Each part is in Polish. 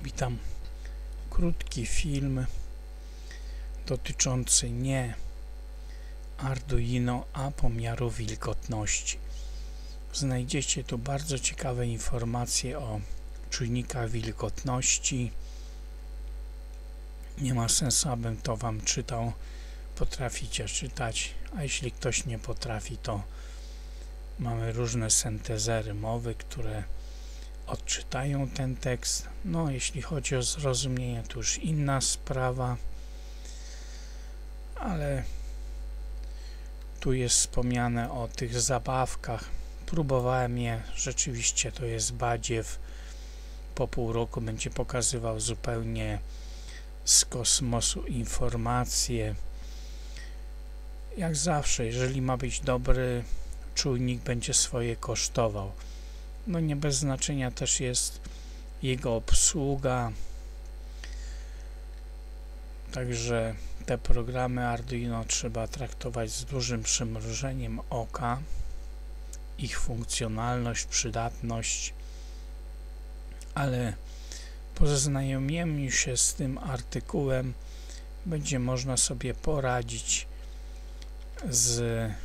Witam. Krótki film dotyczący nie Arduino, a pomiaru wilgotności. Znajdziecie tu bardzo ciekawe informacje o czujnikach wilgotności. Nie ma sensu, abym to Wam czytał. Potraficie czytać, a jeśli ktoś nie potrafi, to mamy różne syntezery mowy, które odczytają ten tekst. No, jeśli chodzi o zrozumienie, to już inna sprawa, ale tu jest wspomniane o tych zabawkach. Próbowałem je, rzeczywiście to jest badziew. Po pół roku będzie pokazywał zupełnie z kosmosu informacje. Jak zawsze, jeżeli ma być dobry czujnik, będzie swoje kosztował. No nie bez znaczenia też jest jego obsługa. Także te programy Arduino trzeba traktować z dużym przymrużeniem oka. Ich funkcjonalność, przydatność. Ale po zaznajomieniu się z tym artykułem będzie można sobie poradzić z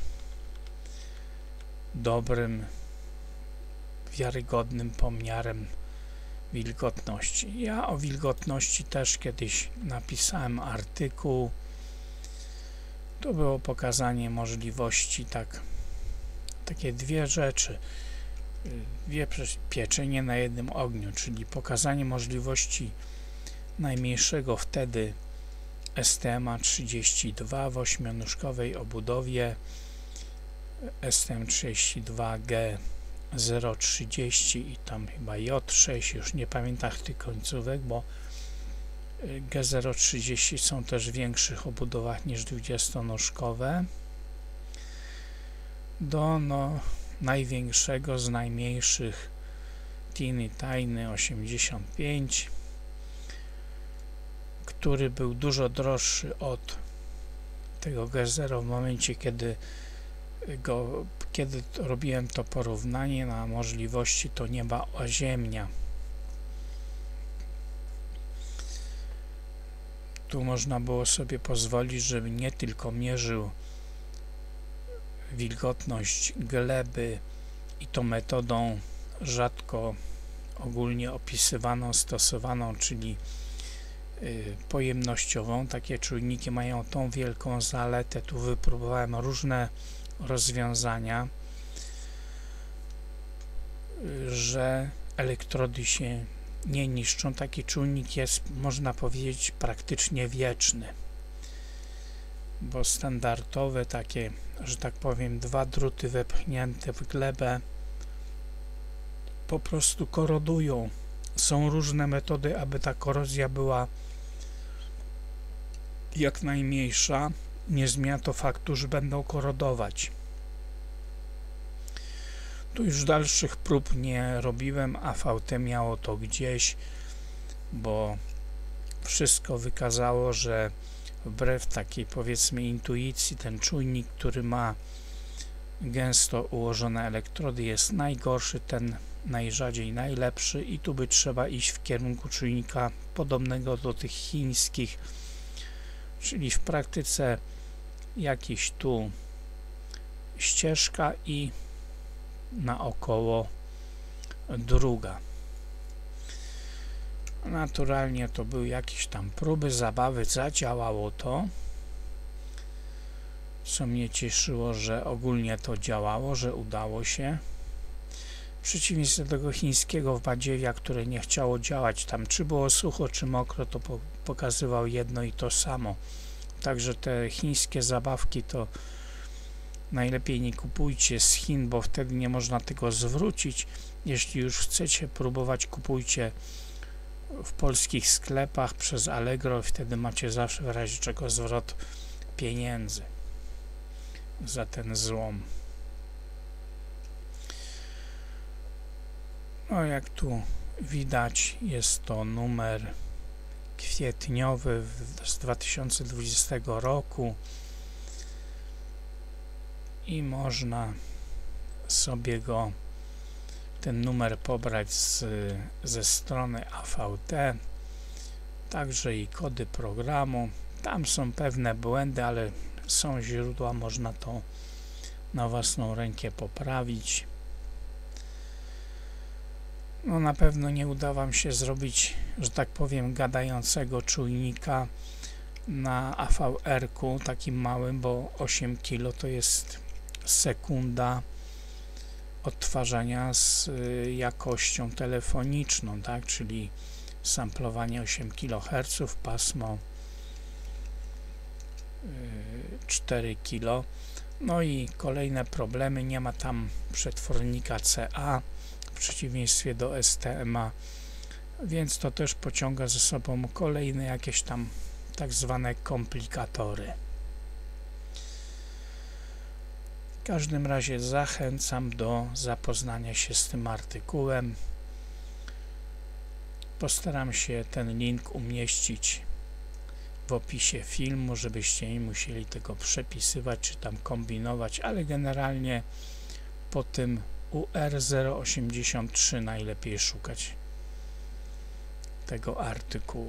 dobrym, wiarygodnym pomiarem wilgotności. Ja o wilgotności też kiedyś napisałem artykuł. To było pokazanie możliwości, takie dwie rzeczy, pieczenie na jednym ogniu, czyli pokazanie możliwości najmniejszego wtedy STM32 w 8-nóżkowej obudowie STM32G030 i tam chyba J6, już nie pamiętam tych końcówek, bo G030 są też w większych obudowach niż 20-nóżkowe, do największego z najmniejszych Teeny Tiny 85, który był dużo droższy od tego G0 w momencie, kiedy robiłem to porównanie na możliwości to nieba a ziemia. Tu można było sobie pozwolić, żeby nie tylko mierzył wilgotność gleby i to metodą rzadko ogólnie opisywaną, stosowaną, czyli pojemnościową. Takie czujniki mają tą wielką zaletę. Tu wypróbowałem różne rozwiązania, że elektrody się nie niszczą. Taki czujnik jest, można powiedzieć, praktycznie wieczny, bo standardowe takie, że tak powiem, dwa druty wepchnięte w glebę po prostu korodują. Są różne metody, aby ta korozja była jak najmniejsza. Nie zmienia to faktu, że będą korodować. Tu już dalszych prób nie robiłem, a AVT miało to gdzieś, bo wszystko wykazało, że wbrew takiej, powiedzmy, intuicji, ten czujnik, który ma gęsto ułożone elektrody, jest najgorszy, ten najrzadziej najlepszy, i tu by trzeba iść w kierunku czujnika podobnego do tych chińskich, czyli w praktyce jakiś tu ścieżka i naokoło druga. Naturalnie to były jakieś tam próby, zabawy, zadziałało to, co mnie cieszyło, że ogólnie to działało, że udało się. W przeciwieństwie do tego chińskiego wadziewia, które nie chciało działać, tam czy było sucho, czy mokro, to pokazywał jedno i to samo. Także te chińskie zabawki to najlepiej nie kupujcie z Chin, bo wtedy nie można tego zwrócić. Jeśli już chcecie próbować, kupujcie w polskich sklepach przez Allegro, wtedy macie zawsze w razie czego zwrot pieniędzy za ten złom. No, jak tu widać, jest to numer kwietniowy z 2020 roku i można sobie ten numer pobrać ze strony AVT. także i kody programu. Tam są pewne błędy, ale są źródła, można to na własną rękę poprawić. No na pewno nie uda Wam się zrobić, że tak powiem, gadającego czujnika na AVR-ku takim małym, bo 8 kg to jest sekunda odtwarzania z jakością telefoniczną, tak, czyli samplowanie 8 kHz, pasmo 4 kg. No i kolejne problemy, nie ma tam przetwornika CA w przeciwieństwie do STMA, więc to też pociąga ze sobą kolejne jakieś tam tak zwane komplikatory. W każdym razie zachęcam do zapoznania się z tym artykułem. Postaram się ten link umieścić w opisie filmu, żebyście nie musieli tego przepisywać czy tam kombinować, ale generalnie po tym UR083 najlepiej szukać tego artykułu.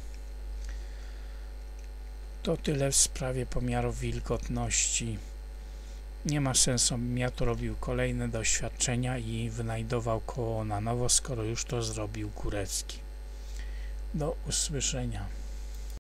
To tyle w sprawie pomiaru wilgotności. Nie ma sensu, bym ja to robił kolejne doświadczenia i wynajdował koło na nowo, skoro już to zrobił Górecki. Do usłyszenia.